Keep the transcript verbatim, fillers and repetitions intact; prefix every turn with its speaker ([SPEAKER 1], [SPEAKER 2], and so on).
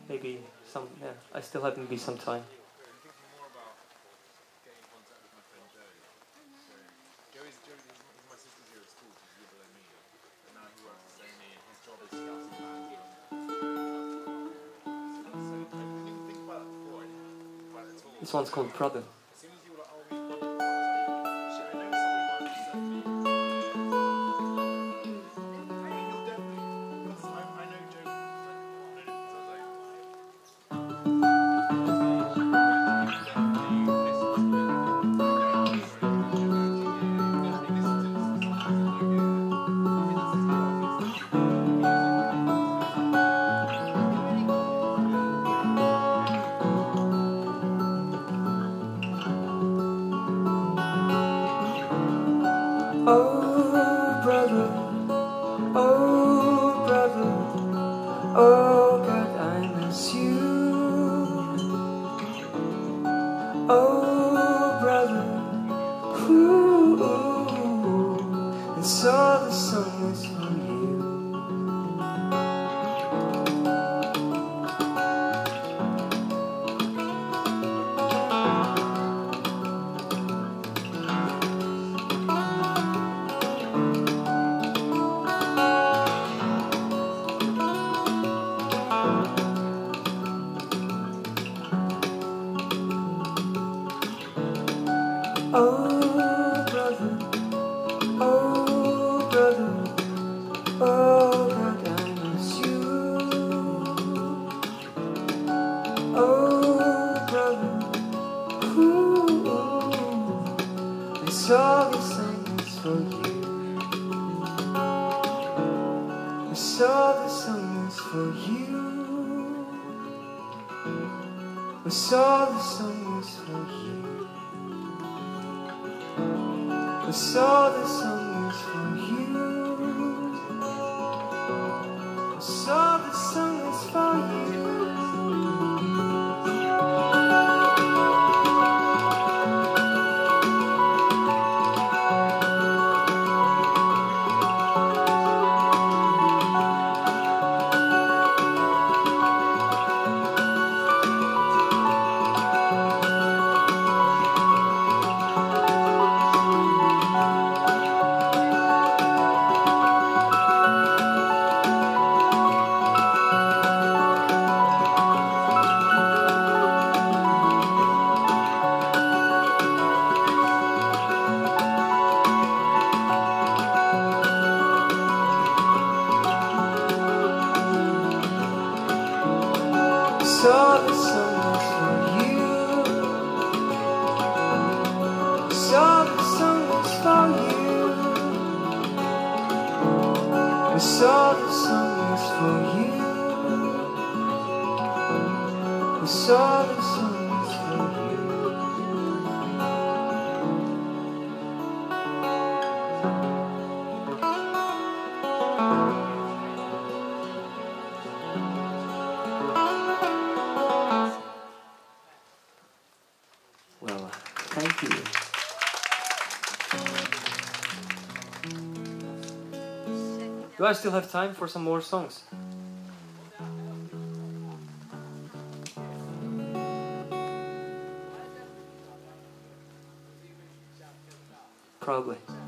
[SPEAKER 1] maybe some. Yeah, I still have maybe some time. This one's called Brother. Oh, brother, oh, brother, oh, God, I miss you. Oh, brother, ooh, ooh, and so the song is for you. Oh, brother, oh, brother, oh, God, I miss you. Oh, brother, ooh, this all the song is for you. This all the song is for you. This all the song is for you. This all the song is for you. This all the song is for you. So the song is for you. So the song is for you. So the song is for you. So the song is for you. Well, thank you. Do I still have time for some more songs? Probably.